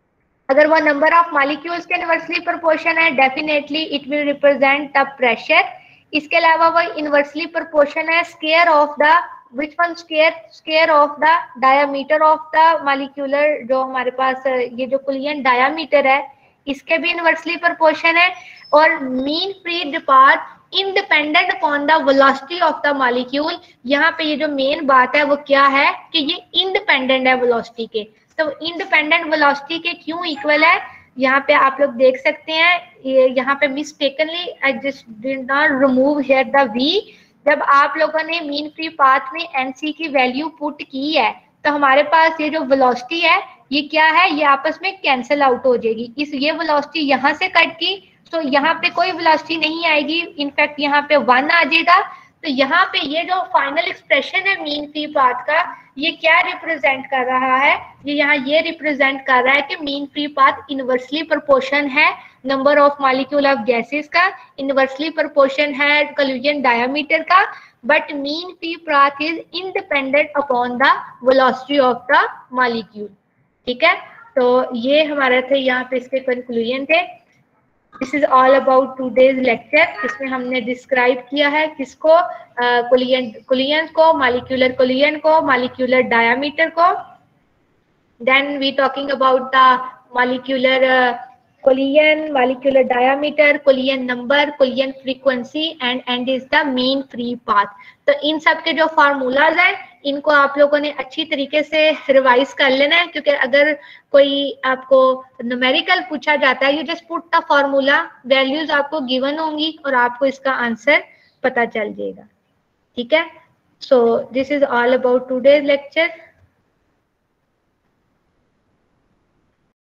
अगर वो नंबर ऑफ मॉलिक्यूल्स के इनवर्सली प्रोपोर्शन है, definitely it will represent the pressure. इसके अलावा वो इनवर्सली प्रोपोर्शन है square of the which one, square of the diameter of the molecular, जो हमारे पास ये जो कुलियन डायामीटर है इसके भी इनवर्सली प्रोपोर्शन है। और mean free path independent upon the velocity of the molecule. यहाँ पे ये जो मेन बात है वो क्या है कि ये इंडिपेंडेंट है वेलोसिटी के। तो इंडिपेंडेंट वेलोसिटी के क्यों इक्वल है, यहाँ पे आप लोग देख सकते हैं। ये यहाँ पे mistakenly I just did not remove here the V. जब आप लोगों ने मीन फ्री पाथ में एनसी की वैल्यू पुट की है तो हमारे पास ये जो वेलोसिटी है ये क्या है, ये आपस में कैंसिल आउट हो जाएगी। इस ये वेलोसिटी यहाँ से कट की तो यहाँ पे कोई वेलोसिटी नहीं आएगी, इनफैक्ट यहाँ पे 1 आ जाएगा। तो यहाँ पे ये जो फाइनल एक्सप्रेशन है मीन फ्री पाथ का, ये क्या रिप्रेजेंट कर रहा है, ये यहाँ ये रिप्रेजेंट कर रहा है कि mean free path inversely proportion है number of molecule of gases का, इनवर्सली प्रोपोर्शन है कोलिजन डायमीटर का, but mean free path is independent upon the velocity of the molecule. ठीक है, तो ये हमारा थे यहाँ पे इसके कंक्लूजन थे। This is all about today's lecture. इसमें हमने डिस्क्राइब किया है किसको, कोलियन को, मॉलिक्यूलर कोलियन को, मॉलिक्यूलर डायमीटर को। Then we talking about the molecular collision, molecular diameter, collision number, collision frequency and is the mean free path. तो इन सब के जो फार्मूलाज हैं इनको आप लोगों ने अच्छी तरीके से रिवाइज कर लेना है, क्योंकि अगर कोई आपको न्यूमेरिकल पूछा जाता है, you just put the formula, values आपको गिवन होंगी और आपको इसका आंसर पता चल जाएगा। ठीक है, so this is all about today's lecture.